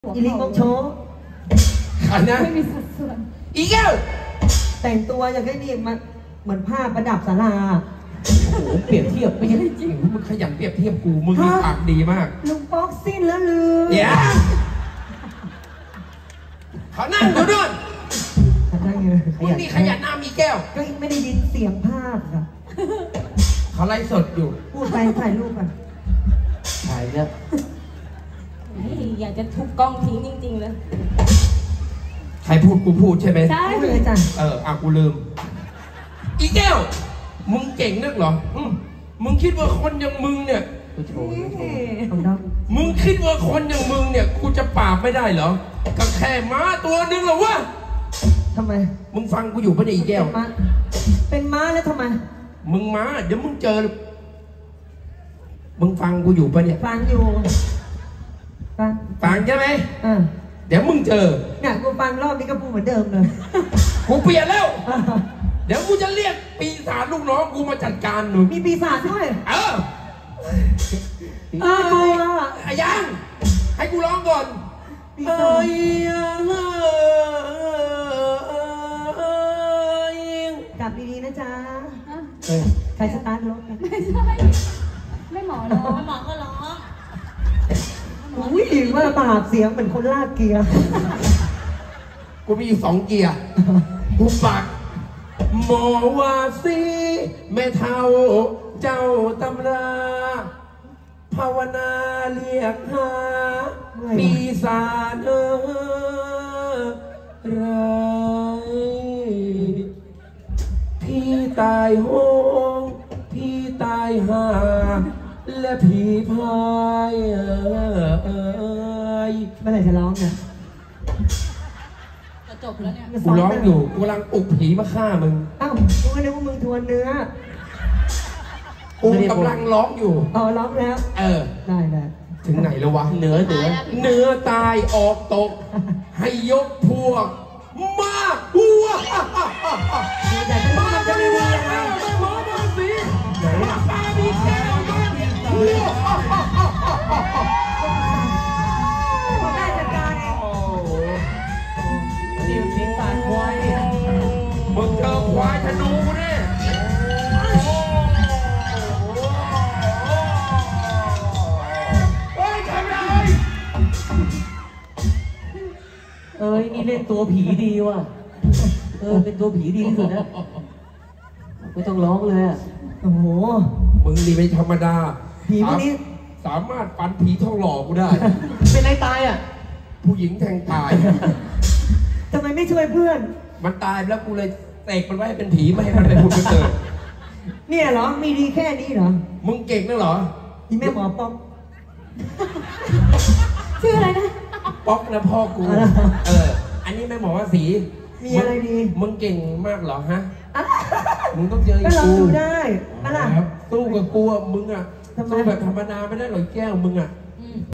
อีลิงมองโชว์ขันนะไม่มีสัดส่วนอีแก้วแต่งตัวอย่างนี้มันเหมือนผ้าประดับศาลาโอ้โหเปรียบเทียบไม่ใช่จริงมึงขยันเปรียบเทียบกูมึงมีปากดีมากลุงป๊อกสิ้นแล้วลือเดี๋ยวเขานั่งอยู่ด้วยมึงนี่ขยันหน้ามีแก้วก็ไม่ได้ยินเสียงภาพค่ะเขาไล่สดอยู่พูดไปถ่ายรูปกันถ่ายแล้วอยากจะทุบกล้องทิ้งจริงๆเลยใครพูดกูพูดใช่ไหมใช่เลยจ้ะกูลืมอีแก้วมึงเก่งนักเหรอมึงคิดว่าคนอย่างมึงเนี่ยมึงคิดว่าคนอย่างมึงเนี่ยกูจะปราบไม่ได้เหรอก็แค่ม้าตัวนึงเหรอวะทำไมมึงฟังกูอยู่ปะเนี่ยอีแก้วเป็นม้าแล้วทำไมมึงม้าเดี๋ยวมึงเจอมึงฟังกูอยู่ปะเนี่ยฟังอยู่ฟังใช่ไหมเดี๋ยวมึงเจอเนี่ยกูฟังรอบนี้ก็พูดเหมือนเดิมเลยกูเปลี่ยนแล้วเดี๋ยวกูจะเรียกปีศาจลูกน้องกูมาจัดการหนูมีปีศาจด้วยตัวยังให้กูร้องก่อนกลับดีๆนะจ๊ะใครสตาร์ทรถไม่ใช่ไม่หมอร้องหมอก็ร้องอุ้ยว่าบาปเสียงเหมือนคนลากเกียร์กูมี2 เกียร์กูปักหมอว่าสิแม่เท่าเจ้าตำราภาวนาเรียกหาปีศาจร้ายพี่ตายโหงพี่ตายหาและผีพายเมื่อไหร่จะร้องเนี่ยจะจบแล้วเนี่ยกูร้องอยู่กูกำลังปลุกผีมาฆ่ามึงกูก็นึกว่ามึงทวนเนื้อกูกำลังร้องอยู่ร้องแล้วได้ถึงไหนแล้ววะเนื้อตายออกตกให้ยกพวกมากหัวแต่มันจะไม่ดียังไงหมอมาสิตามีแก้วได้จัดการเองนี่สิงสารควายมึงเจอควายธนูกูแน่นี่เล่นตัวผีดีว่ะเป็นตัวผีดีที่สุดนะไม่ต้องร้องเลยอ่ะโอ้โหมึงนี่ไม่ธรรมดาผีพวกนี้สามารถฟันผีทองหล่อกูได้เป็นไรตายอ่ะผู้หญิงแทงตายทำไมไม่ช่วยเพื่อนมันตายแล้วกูเลยเสกมันไว้ให้เป็นผีไม่ให้มันเป็นผุดเป็นเกิดเนี่ยเหรอมีดีแค่นี้เหรอมึงเก่งนักเหรอที่แม่หมอป๊อกชื่ออะไรนะป๊อกนะพ่อกูอันนี้แม่หมอว่าสีมีอะไรดีมึงเก่งมากเหรอฮะมึงต้องเจอกูได้สู้กับกูมึงอ่ะสู้แบบธรรมดาไม่ได้หรอกแก้วมึงอ่ะ